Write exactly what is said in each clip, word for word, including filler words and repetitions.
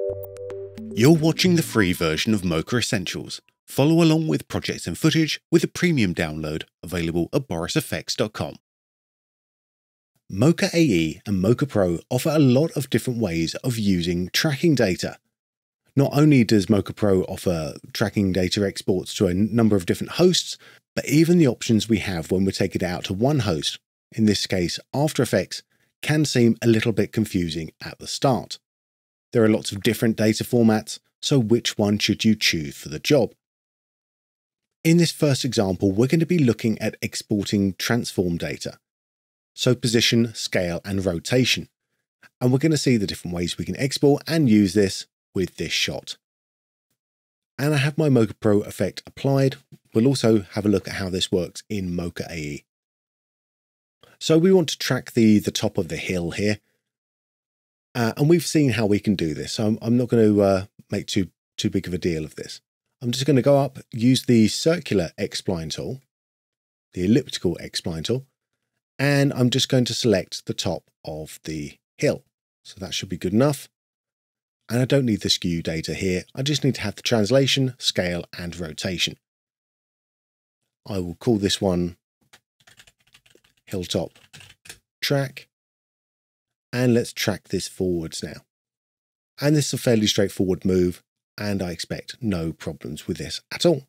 You're watching the free version of Mocha Essentials. Follow along with projects and footage with a premium download available at Boris F X dot com. Mocha A E and Mocha Pro offer a lot of different ways of using tracking data. Not only does Mocha Pro offer tracking data exports to a number of different hosts, but even the options we have when we take it out to one host, in this case After Effects, can seem a little bit confusing at the start. There are lots of different data formats, so which one should you choose for the job? In this first example, we're going to be looking at exporting transform data. So position, scale, and rotation. And we're going to see the different ways we can export and use this with this shot. And I have my Mocha Pro effect applied. We'll also have a look at how this works in Mocha A E. So we want to track the, the top of the hill here. Uh, and we've seen how we can do this. So I'm, I'm not going to uh, make too, too big of a deal of this. I'm just going to go up, use the circular X-spline tool, the elliptical X-spline tool, and I'm just going to select the top of the hill. So that should be good enough. And I don't need the skew data here. I just need to have the translation, scale, and rotation. I will call this one Hilltop Track. And let's track this forwards now. And this is a fairly straightforward move, and I expect no problems with this at all.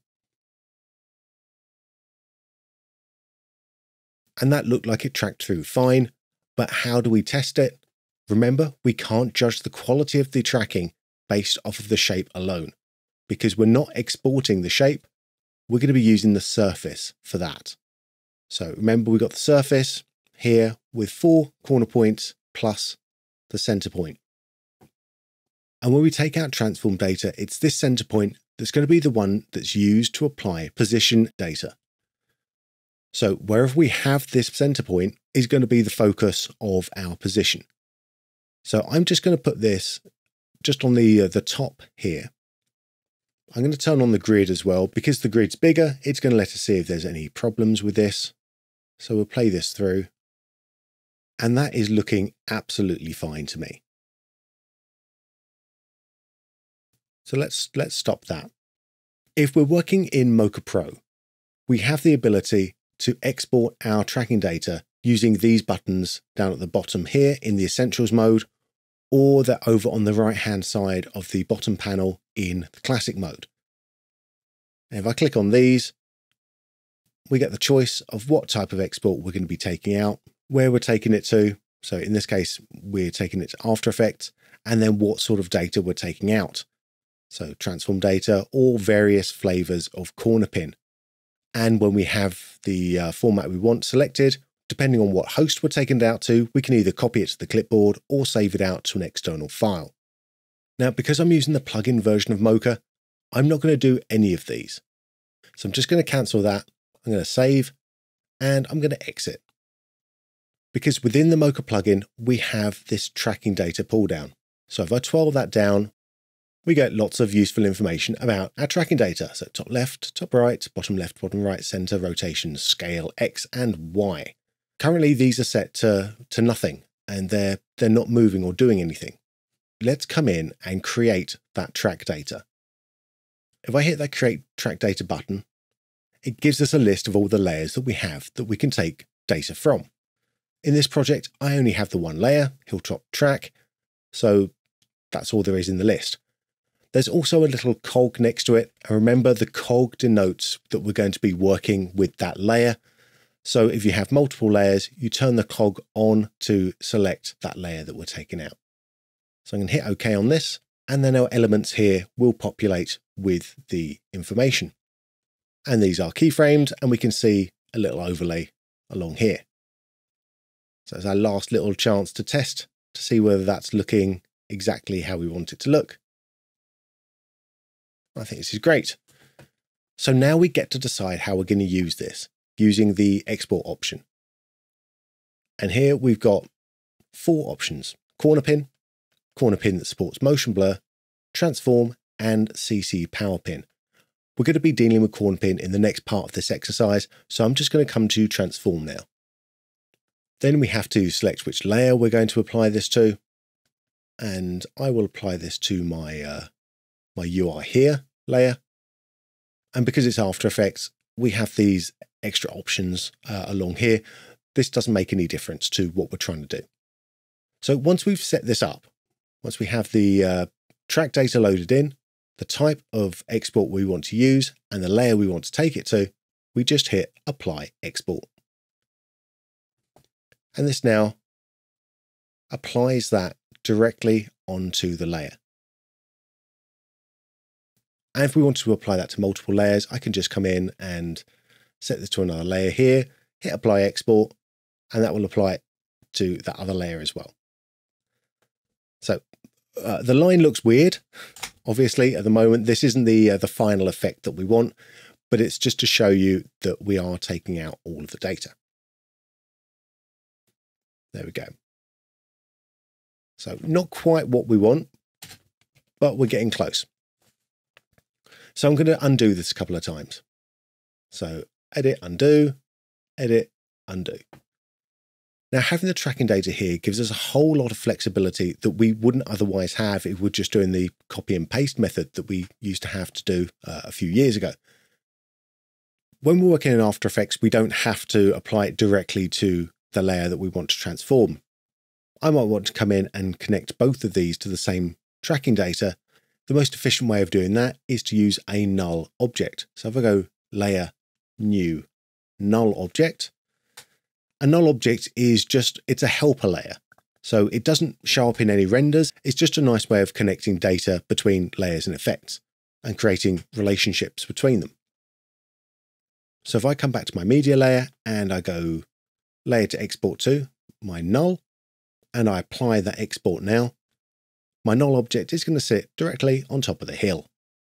And that looked like it tracked through fine, but how do we test it? Remember, we can't judge the quality of the tracking based off of the shape alone, because we're not exporting the shape, we're going to be using the surface for that. So remember, we got the surface here with four corner points plus the center point. And when we take out transform data, it's this center point that's going to be the one that's used to apply position data. So wherever we have this center point is going to be the focus of our position. So I'm just going to put this just on the, uh, the top here. I'm going to turn on the grid as well. Because the grid's bigger, it's going to let us see if there's any problems with this. So we'll play this through. And that is looking absolutely fine to me. So let's, let's stop that. If we're working in Mocha Pro, we have the ability to export our tracking data using these buttons down at the bottom here in the Essentials mode, or they're over on the right hand side of the bottom panel in the Classic mode. And if I click on these, we get the choice of what type of export we're going to be taking out, where we're taking it to. So in this case, we're taking it to After Effects, and then what sort of data we're taking out. So transform data or various flavors of corner pin. And when we have the uh, format we want selected, depending on what host we're taking it out to, we can either copy it to the clipboard or save it out to an external file. Now, because I'm using the plugin version of Mocha, I'm not going to do any of these. So I'm just going to cancel that. I'm going to save and I'm going to exit. Because within the Mocha plugin, we have this tracking data pull down. So if I twirl that down, we get lots of useful information about our tracking data. So top left, top right, bottom left, bottom right, center, rotation, scale, X and Y. Currently, these are set to, to nothing and they're, they're not moving or doing anything. Let's come in and create that track data. If I hit that create track data button, it gives us a list of all the layers that we have that we can take data from. In this project, I only have the one layer, Hilltop Track, so that's all there is in the list. There's also a little cog next to it, and remember the cog denotes that we're going to be working with that layer. So if you have multiple layers, you turn the cog on to select that layer that we're taking out. So I'm going to hit OK on this, and then our elements here will populate with the information. And these are keyframed, and we can see a little overlay along here. So it's our last little chance to test to see whether that's looking exactly how we want it to look. I think this is great. So now we get to decide how we're going to use this using the export option. And here we've got four options: corner pin, corner pin that supports motion blur, transform, and C C power pin. We're going to be dealing with corner pin in the next part of this exercise, so I'm just going to come to transform now. Then we have to select which layer we're going to apply this to. and I will apply this to my, uh, my U R here layer. And because it's After Effects, we have these extra options uh, along here. This doesn't make any difference to what we're trying to do. So once we've set this up, once we have the uh, track data loaded in, the type of export we want to use, and the layer we want to take it to, we just hit Apply Export. And this now applies that directly onto the layer. And if we want to apply that to multiple layers, I can just come in and set this to another layer here, hit Apply Export, and that will apply it to that other layer as well. So uh, the line looks weird. Obviously, at the moment, this isn't the, uh, the final effect that we want, but it's just to show you that we are taking out all of the data. There we go. So not quite what we want, but we're getting close. So I'm going to undo this a couple of times. So edit, undo, edit, undo. Now, having the tracking data here gives us a whole lot of flexibility that we wouldn't otherwise have if we're just doing the copy and paste method that we used to have to do uh, a few years ago. When we're working in After Effects, we don't have to apply it directly to the layer that we want to transform. I might want to come in and connect both of these to the same tracking data. The most efficient way of doing that is to use a null object. So if I go Layer, New, Null Object, a null object is just, it's a helper layer. So it doesn't show up in any renders. It's just a nice way of connecting data between layers and effects and creating relationships between them. So if I come back to my media layer and I go Layer to Export to, my null, and I apply that export now, my null object is going to sit directly on top of the hill.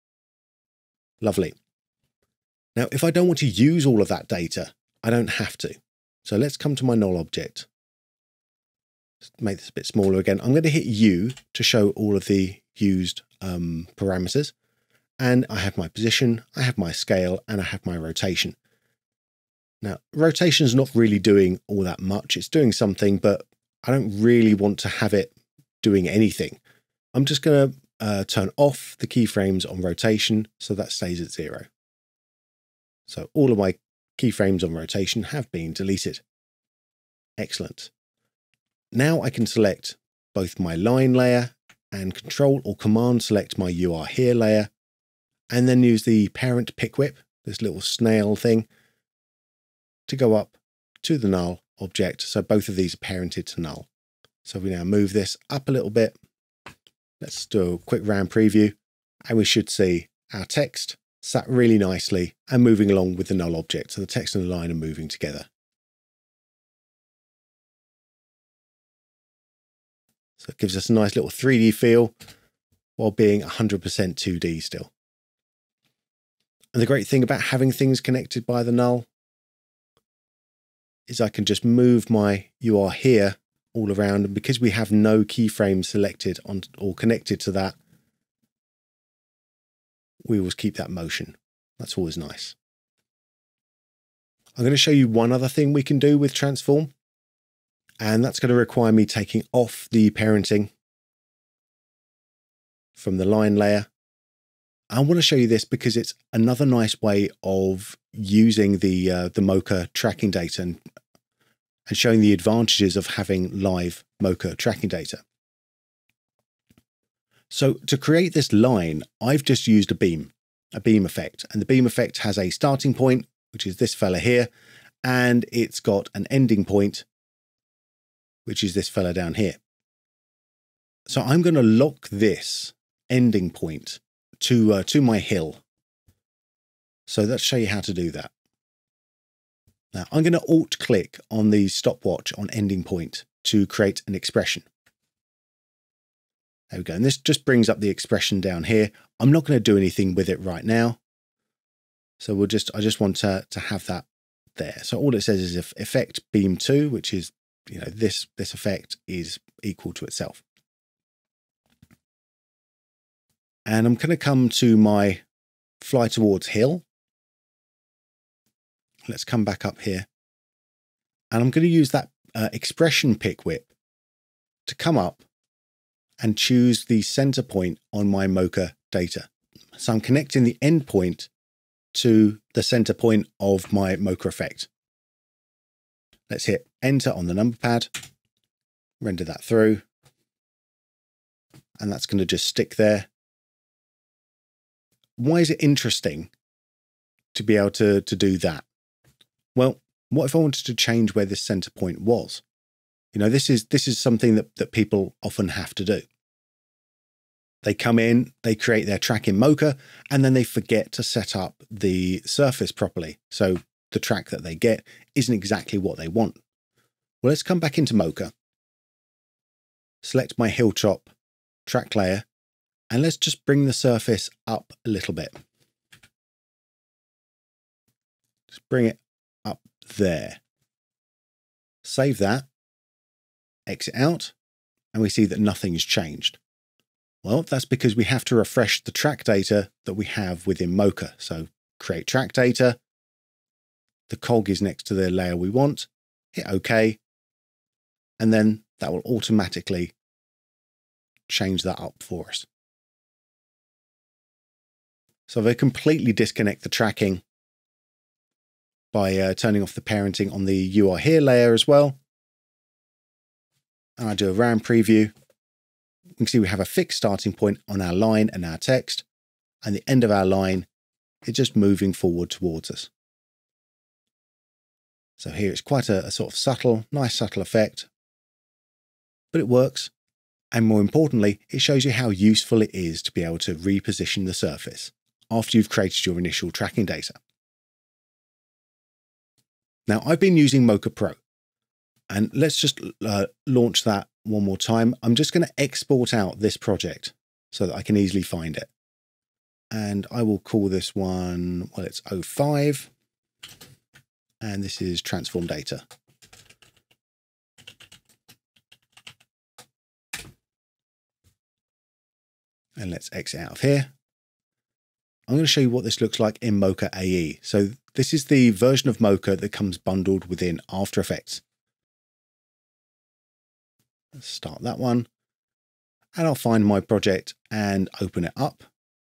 Lovely. Now, if I don't want to use all of that data, I don't have to. So let's come to my null object. Let's make this a bit smaller again. I'm going to hit U to show all of the used um, parameters. And I have my position, I have my scale, and I have my rotation. Now, rotation is not really doing all that much. It's doing something, but I don't really want to have it doing anything. I'm just going to uh, turn off the keyframes on rotation so that stays at zero. So all of my keyframes on rotation have been deleted. Excellent. Now I can select both my line layer and Control or Command select my U R here layer, and then use the parent pick whip, this little snail thing, to go up to the null object. So both of these are parented to null. So we now move this up a little bit. Let's do a quick round preview, and we should see our text sat really nicely and moving along with the null object. So the text and the line are moving together. So it gives us a nice little three D feel while being one hundred percent two D still. And the great thing about having things connected by the null is I can just move my U R here all around, and because we have no keyframes selected on or connected to that, we will keep that motion. That's always nice. I'm going to show you one other thing we can do with transform, and that's going to require me taking off the parenting from the line layer. I want to show you this because it's another nice way of using the uh, the Mocha tracking data and, and showing the advantages of having live Mocha tracking data. So to create this line, I've just used a beam, a beam effect, and the beam effect has a starting point, which is this fella here, and it's got an ending point, which is this fella down here. So I'm going to lock this ending point to uh, to my hill. So let's show you how to do that. Now I'm going to alt click on the stopwatch on ending point to create an expression. There we go. And this just brings up the expression down here. I'm not going to do anything with it right now. So we'll just, I just want to, to have that there. So all it says is if effect beam two, which is, you know, this, this effect is equal to itself. And I'm going to come to my fly towards hill. Let's come back up here. And I'm going to use that uh, expression pick whip to come up and choose the center point on my Mocha data. So I'm connecting the endpoint to the center point of my Mocha effect. Let's hit enter on the number pad, render that through, and that's going to just stick there. Why is it interesting to be able to, to do that? Well, what if I wanted to change where this center point was? You know, this is this is something that, that people often have to do. They come in, they create their track in Mocha, and then they forget to set up the surface properly. So the track that they get isn't exactly what they want. Well, let's come back into Mocha, select my hilltop track layer, and let's just bring the surface up a little bit. Just bring it up there. Save that, exit out, and we see that nothing's changed. Well, that's because we have to refresh the track data that we have within Mocha. So create track data, the cog is next to the layer we want, hit OK, and then that will automatically change that up for us. So if I completely disconnect the tracking by uh, turning off the parenting on the You Are Here layer as well, and I do a round preview, you can see we have a fixed starting point on our line and our text, and the end of our line is just moving forward towards us. So here it's quite a, a sort of subtle, nice subtle effect, but it works. And more importantly, it shows you how useful it is to be able to reposition the surface after you've created your initial tracking data. Now, I've been using Mocha Pro, and let's just uh, launch that one more time. I'm just going to export out this project so that I can easily find it. And I will call this one, well, it's oh five, and this is transform data. And let's exit out of here. I'm going to show you what this looks like in Mocha A E. So this is the version of Mocha that comes bundled within After Effects. Let's start that one. And I'll find my project and open it up.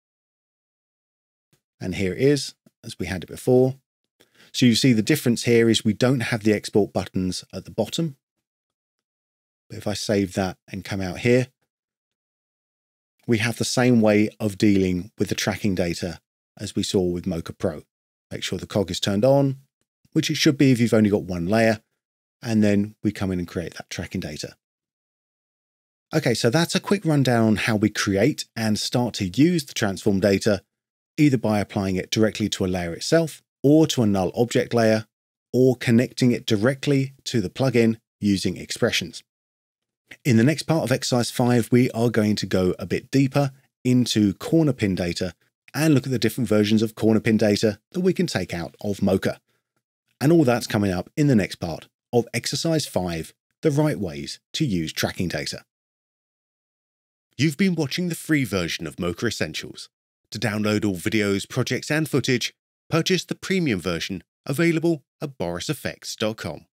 And here it is, as we had it before. So you see the difference here is we don't have the export buttons at the bottom. But if I save that and come out here, we have the same way of dealing with the tracking data as we saw with Mocha Pro. Make sure the cog is turned on, which it should be if you've only got one layer, and then we come in and create that tracking data. Okay, so that's a quick rundown on how we create and start to use the transform data, either by applying it directly to a layer itself, or to a null object layer, or connecting it directly to the plugin using expressions. In the next part of exercise five, we are going to go a bit deeper into corner pin data and look at the different versions of corner pin data that we can take out of Mocha. And all that's coming up in the next part of exercise five, the right ways to use tracking data. You've been watching the free version of Mocha Essentials. To download all videos, projects and footage, purchase the premium version available at Boris F X dot com.